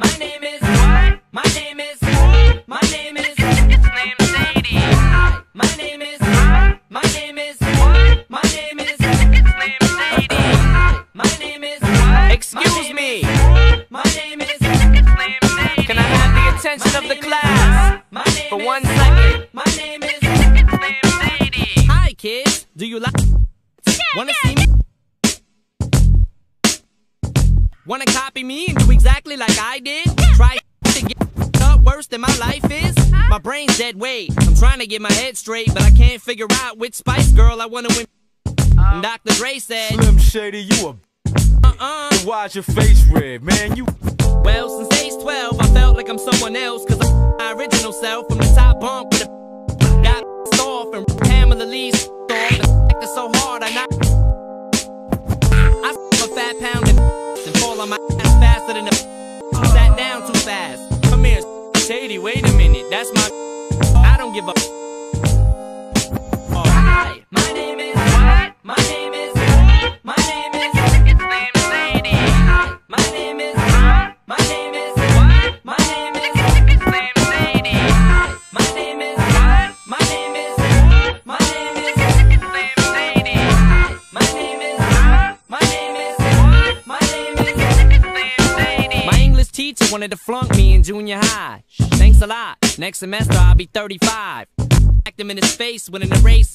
My name is what? My name is what? My name is It's named Sadie. My name is My name is what? My name is It's named Sadie. My name is what? Excuse me. My name is It's named Sadie. Can I have the attention of the class for 1 second? My name is It's named Sadie. Hi kids, do you like? Wanna see me? Wanna copy me and do exactly like I did? Try to get up worse than my life is? My brain's dead weight. I'm trying to get my head straight, but I can't figure out which Spice Girl I wanna win. And Dr. Dre said, Slim Shady, you a then why's your face red, man? You well, since age 12, I felt like I'm someone else, cause I'm my original self from the top bunk with a got off and Pamela Lee's off and acted so hard I knocked I a fat pound and fall on my ass faster than a sat down too fast. Come here, Shady, wait a minute, that's my I don't give a Hi, my name is what? My name is My name is It's named Sadie. My name is My name is what? My name is It's named Sadie. My name is what? My name is My name is It's named Sadie. My name is My name is what? My name is It's named Sadie. My English teacher wanted to flunk me in junior high. Thanks a lot. Next semester I'll be 35. Act him in his face with an eraser.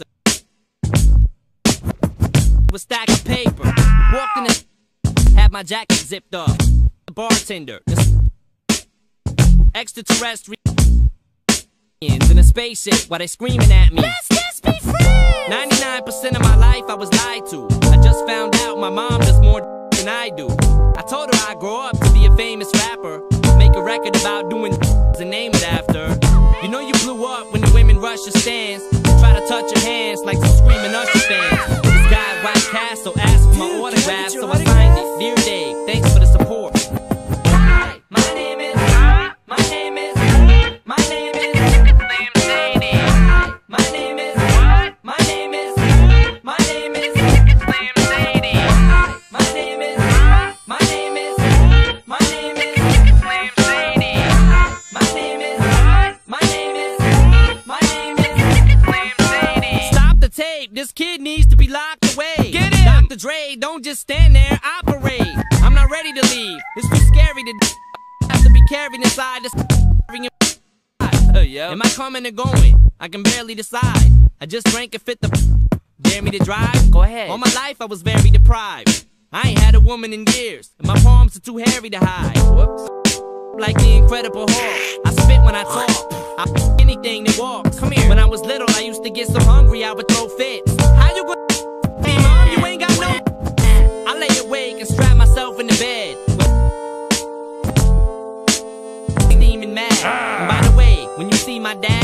With a stack of paper. Walked in the had my jacket zipped up. The bartender. Extraterrestrial in a spaceship while they screaming at me. Let's just be friends. 99% of my life I was lied to. I just found out my mom does more than I do. I told her I'd grow up to be a famous rapper, make a record about doing and name it after. You know you blew up when the women rush your stands, try to touch your hands like some screaming Usher fans. This guy at White Castle asked for my autograph, so I signed it. Dear Dave, thanks for the support. Hi, my name is My name is My name is It's named Sadie. My name is what? My name is My name is It's named Sadie. My name is My name is My name is It's named Sadie. My name is My name is My name is It's named Sadie. Stop the tape, this kid needs to be locked away. Get him! Dr. Dre, don't just stand there, operate. I'm not ready to leave, it's too scary to have to be carried inside this Am I coming or going? I can barely decide. I just drank and fit the dare me to drive? Go ahead. All my life I was very deprived. I ain't had a woman in years, and my palms are too hairy to hide. Whoops. Like the Incredible Hulk, I spit when I talk. I anything that walks. Come here. When I was little, I used to get so hungry I would throw fits. How you gonna be, mom? You ain't got no. I lay awake and strap myself in the bed. Steaming mad. And by the way, when you see my dad.